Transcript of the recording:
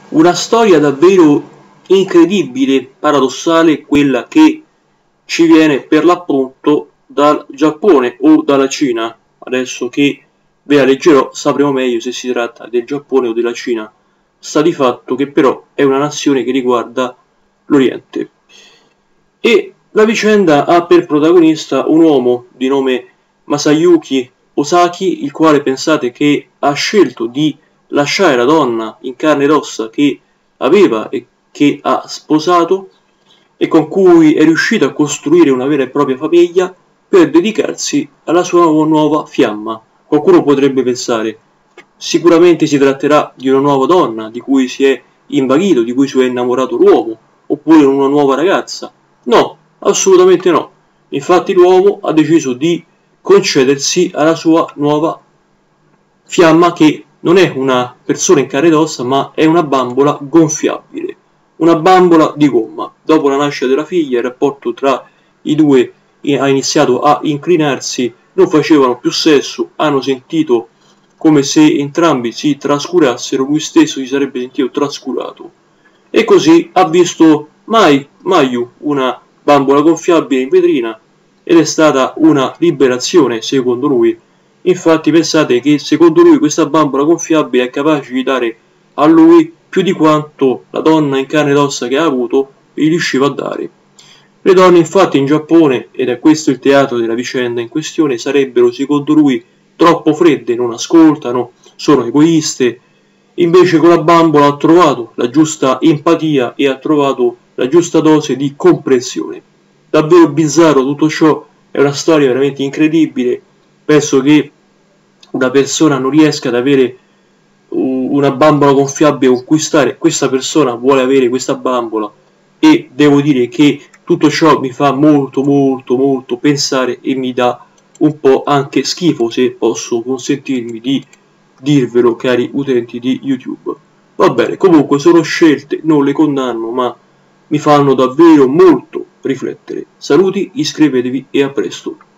Una storia davvero incredibile, paradossale, quella che ci viene per l'appunto dal Giappone o dalla Cina. Adesso che ve la leggerò sapremo meglio se si tratta del Giappone o della Cina. Sta di fatto che però è una nazione che riguarda l'Oriente. E la vicenda ha per protagonista un uomo di nome Masayuki Osaki, il quale pensate che ha scelto di lasciare la donna in carne ed ossa che aveva e che ha sposato e con cui è riuscito a costruire una vera e propria famiglia per dedicarsi alla sua nuova fiamma. Qualcuno potrebbe pensare, sicuramente si tratterà di una nuova donna di cui si è invaghito, di cui si è innamorato l'uomo, oppure una nuova ragazza. No, assolutamente no. Infatti l'uomo ha deciso di concedersi alla sua nuova fiamma che non è una persona in carne ed ossa, ma è una bambola gonfiabile, una bambola di gomma. Dopo la nascita della figlia, il rapporto tra i due ha iniziato a incrinarsi, non facevano più sesso, hanno sentito come se entrambi si trascurassero, lui stesso si sarebbe sentito trascurato. E così ha visto Mayu, una bambola gonfiabile in vetrina, ed è stata una liberazione, secondo lui. Infatti pensate che secondo lui questa bambola gonfiabile è capace di dare a lui più di quanto la donna in carne ed ossa che ha avuto gli riusciva a dare. Le donne infatti in Giappone, ed è questo il teatro della vicenda in questione, sarebbero secondo lui troppo fredde, non ascoltano, sono egoiste. Invece con la bambola ha trovato la giusta empatia e ha trovato la giusta dose di comprensione. Davvero bizzarro tutto ciò, è una storia veramente incredibile. Penso che una persona non riesca ad avere una bambola gonfiabile con cui stare, questa persona vuole avere questa bambola e devo dire che tutto ciò mi fa molto pensare e mi dà un po' anche schifo, se posso consentirmi di dirvelo, cari utenti di YouTube. Va bene, comunque sono scelte, non le condanno, ma mi fanno davvero molto riflettere. Saluti, iscrivetevi e a presto.